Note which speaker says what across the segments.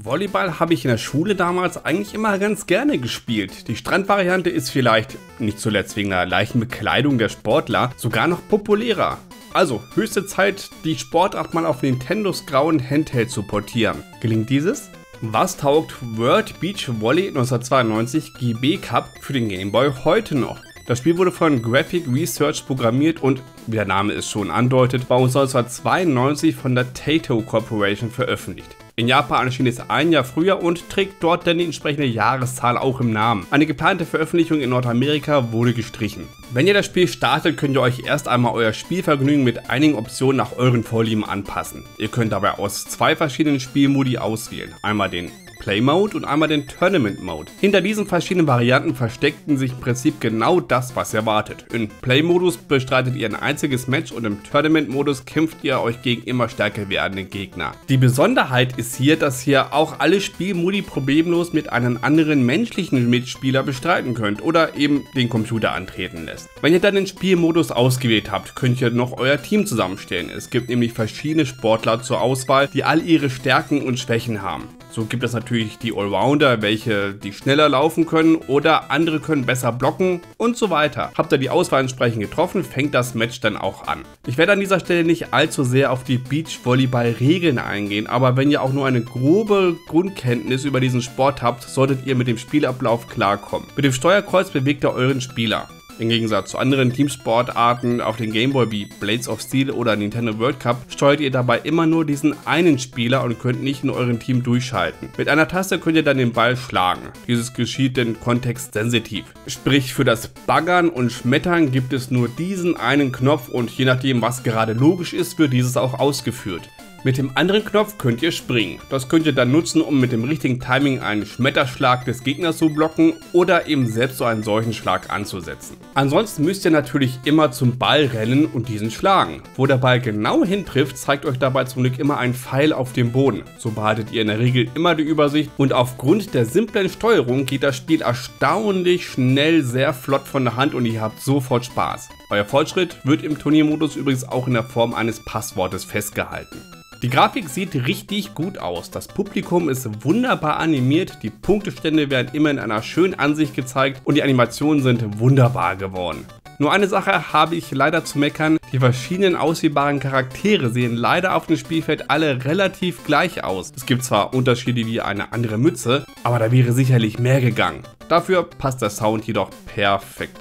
Speaker 1: Volleyball habe ich in der Schule damals eigentlich immer ganz gerne gespielt. Die Strandvariante ist vielleicht, nicht zuletzt wegen der leichten Bekleidung der Sportler, sogar noch populärer. Also höchste Zeit, die Sportart mal auf Nintendos grauen Handheld zu portieren. Gelingt dieses? Was taugt World Beach Volley 1992 GB Cup für den Game Boy heute noch? Das Spiel wurde von Graphic Research programmiert und, wie der Name es schon andeutet, war 1992 von der Taito Corporation veröffentlicht. In Japan erschien es ein Jahr früher und trägt dort dann die entsprechende Jahreszahl auch im Namen. Eine geplante Veröffentlichung in Nordamerika wurde gestrichen. Wenn ihr das Spiel startet, könnt ihr euch erst einmal euer Spielvergnügen mit einigen Optionen nach euren Vorlieben anpassen. Ihr könnt dabei aus zwei verschiedenen Spielmodi auswählen. Einmal den Play Mode und einmal den Tournament Mode. Hinter diesen verschiedenen Varianten versteckten sich im Prinzip genau das, was ihr erwartet. Im Play-Modus bestreitet ihr ein einziges Match und im Tournament-Modus kämpft ihr euch gegen immer stärker werdende Gegner. Die Besonderheit ist hier, dass ihr auch alle Spielmodi problemlos mit einem anderen menschlichen Mitspieler bestreiten könnt oder eben den Computer antreten lässt. Wenn ihr dann den Spielmodus ausgewählt habt, könnt ihr noch euer Team zusammenstellen. Es gibt nämlich verschiedene Sportler zur Auswahl, die all ihre Stärken und Schwächen haben. So gibt es natürlich die Allrounder, welche die schneller laufen können oder andere können besser blocken und so weiter. Habt ihr die Auswahl entsprechend getroffen, fängt das Match dann auch an. Ich werde an dieser Stelle nicht allzu sehr auf die Beachvolleyball-Regeln eingehen, aber wenn ihr auch nur eine grobe Grundkenntnis über diesen Sport habt, solltet ihr mit dem Spielablauf klarkommen. Mit dem Steuerkreuz bewegt ihr euren Spieler. Im Gegensatz zu anderen Teamsportarten auf den Gameboy wie Blades of Steel oder Nintendo World Cup steuert ihr dabei immer nur diesen einen Spieler und könnt nicht in eurem Team durchschalten. Mit einer Taste könnt ihr dann den Ball schlagen. Dieses geschieht denn kontextsensitiv. Sprich, für das Baggern und Schmettern gibt es nur diesen einen Knopf und je nachdem, was gerade logisch ist, wird dieses auch ausgeführt. Mit dem anderen Knopf könnt ihr springen. Das könnt ihr dann nutzen, um mit dem richtigen Timing einen Schmetterschlag des Gegners zu blocken oder eben selbst so einen solchen Schlag anzusetzen. Ansonsten müsst ihr natürlich immer zum Ball rennen und diesen schlagen. Wo der Ball genau hintrifft, zeigt euch dabei zum Glück immer ein Pfeil auf dem Boden. So behaltet ihr in der Regel immer die Übersicht und aufgrund der simplen Steuerung geht das Spiel erstaunlich schnell, sehr flott von der Hand und ihr habt sofort Spaß. Euer Fortschritt wird im Turniermodus übrigens auch in der Form eines Passwortes festgehalten. Die Grafik sieht richtig gut aus, das Publikum ist wunderbar animiert, die Punktestände werden immer in einer schönen Ansicht gezeigt und die Animationen sind wunderbar geworden. Nur eine Sache habe ich leider zu meckern, die verschiedenen auswählbaren Charaktere sehen leider auf dem Spielfeld alle relativ gleich aus. Es gibt zwar Unterschiede wie eine andere Mütze, aber da wäre sicherlich mehr gegangen. Dafür passt der Sound jedoch perfekt.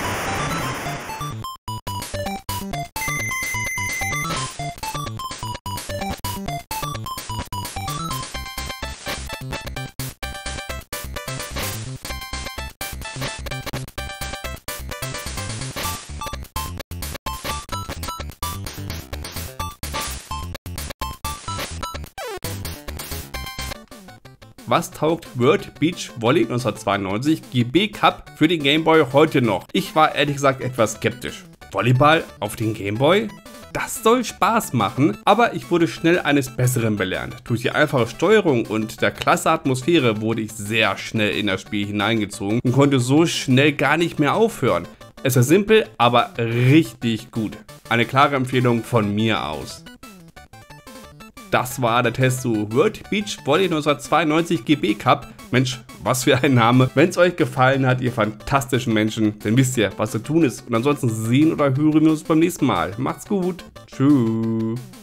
Speaker 1: Was taugt World Beach Volley 1992 GB Cup für den Game Boy heute noch? Ich war ehrlich gesagt etwas skeptisch. Volleyball auf den Game Boy? Das soll Spaß machen, aber ich wurde schnell eines Besseren belehrt. Durch die einfache Steuerung und der klasse Atmosphäre wurde ich sehr schnell in das Spiel hineingezogen und konnte so schnell gar nicht mehr aufhören. Es ist simpel, aber richtig gut. Eine klare Empfehlung von mir aus. Das war der Test zu World Beach Volley 1992 GB Cup. Mensch, was für ein Name. Wenn es euch gefallen hat, ihr fantastischen Menschen, dann wisst ihr, was zu tun ist. Und ansonsten sehen oder hören wir uns beim nächsten Mal. Macht's gut. Tschüss.